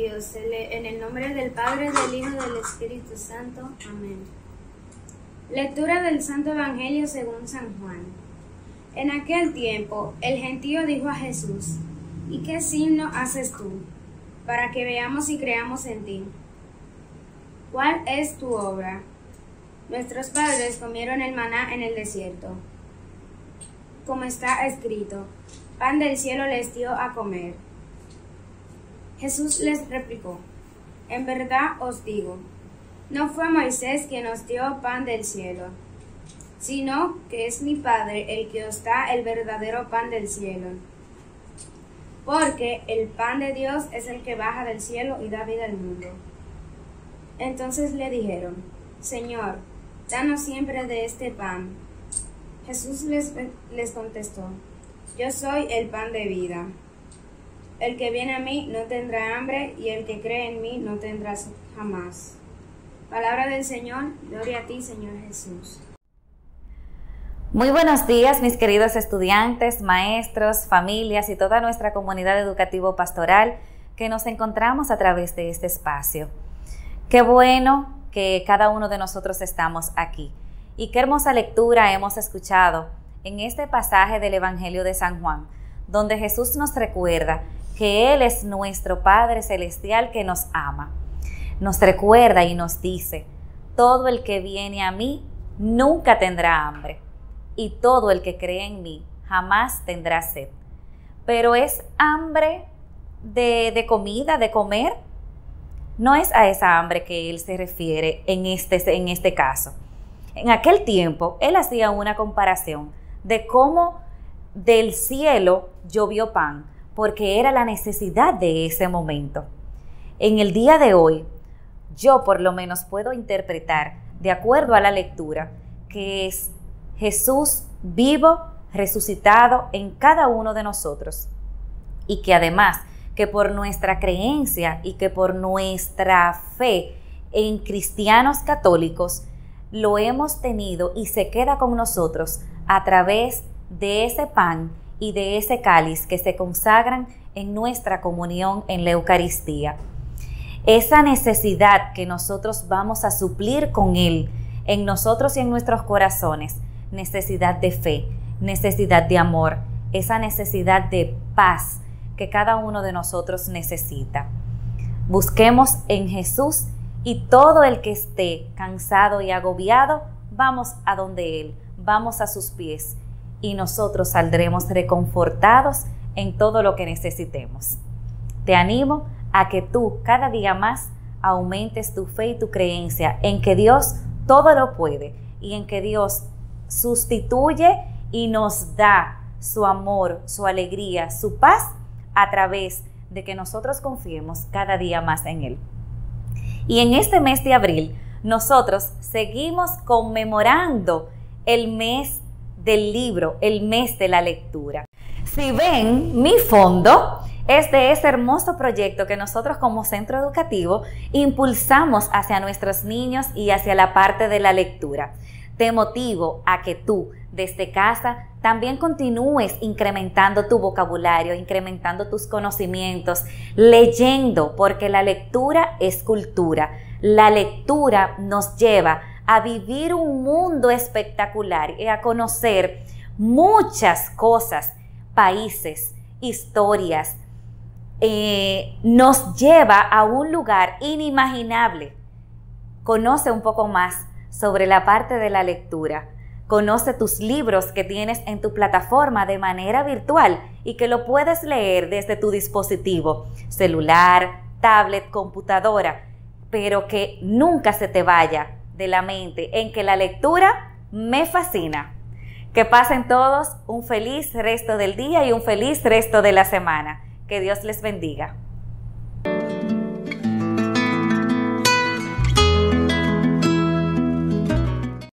Dios, en el nombre del Padre, del Hijo y del Espíritu Santo. Amén. Lectura del Santo Evangelio según San Juan. En aquel tiempo, el gentío dijo a Jesús: ¿Y qué signo haces tú, para que veamos y creamos en ti? ¿Cuál es tu obra? Nuestros padres comieron el maná en el desierto. Como está escrito, pan del cielo les dio a comer. Jesús les replicó: En verdad os digo, no fue Moisés quien os dio pan del cielo, sino que es mi Padre el que os da el verdadero pan del cielo. Porque el pan de Dios es el que baja del cielo y da vida al mundo. Entonces le dijeron: Señor, danos siempre de este pan. Jesús les contestó: Yo soy el pan de vida. El que viene a mí no tendrá hambre, y el que cree en mí no tendrá sed jamás. Palabra del Señor, gloria a ti, Señor Jesús. Muy buenos días, mis queridos estudiantes, maestros, familias y toda nuestra comunidad educativo-pastoral que nos encontramos a través de este espacio. Qué bueno que cada uno de nosotros estamos aquí. Y qué hermosa lectura hemos escuchado en este pasaje del Evangelio de San Juan, donde Jesús nos recuerda que Él es nuestro Padre Celestial que nos ama. Nos recuerda y nos dice: todo el que viene a mí nunca tendrá hambre, y todo el que cree en mí jamás tendrá sed. Pero ¿es hambre de comida, de comer? No es a esa hambre que Él se refiere en este caso. En aquel tiempo, Él hacía una comparación de cómo del cielo llovió pan, porque era la necesidad de ese momento. En el día de hoy, yo por lo menos puedo interpretar, de acuerdo a la lectura, que es Jesús vivo, resucitado en cada uno de nosotros, y que además, que por nuestra creencia y que por nuestra fe en cristianos católicos, lo hemos tenido y se queda con nosotros a través de ese pan y de ese cáliz que se consagran en nuestra comunión en la Eucaristía. Esa necesidad que nosotros vamos a suplir con Él en nosotros y en nuestros corazones, necesidad de fe, necesidad de amor, esa necesidad de paz que cada uno de nosotros necesita. Busquemos en Jesús, y todo el que esté cansado y agobiado, vamos a donde Él, vamos a sus pies, y nosotros saldremos reconfortados en todo lo que necesitemos. Te animo a que tú cada día más aumentes tu fe y tu creencia en que Dios todo lo puede, y en que Dios sustituye y nos da su amor, su alegría, su paz a través de que nosotros confiemos cada día más en Él. Y en este mes de abril, nosotros seguimos conmemorando el mes del libro, el mes de la lectura. Si ven, mi fondo es de ese hermoso proyecto que nosotros como centro educativo impulsamos hacia nuestros niños y hacia la parte de la lectura. Te motivo a que tú, desde casa, también continúes incrementando tu vocabulario, incrementando tus conocimientos, leyendo, porque la lectura es cultura. La lectura nos lleva a vivir un mundo espectacular y a conocer muchas cosas, países, historias. Nos lleva a un lugar inimaginable. Conoce un poco más sobre la parte de la lectura. Conoce tus libros que tienes en tu plataforma de manera virtual y que lo puedes leer desde tu dispositivo, celular, tablet, computadora, pero que nunca se te vaya de la mente en que la lectura me fascina. Que pasen todos un feliz resto del día y un feliz resto de la semana. Que Dios les bendiga.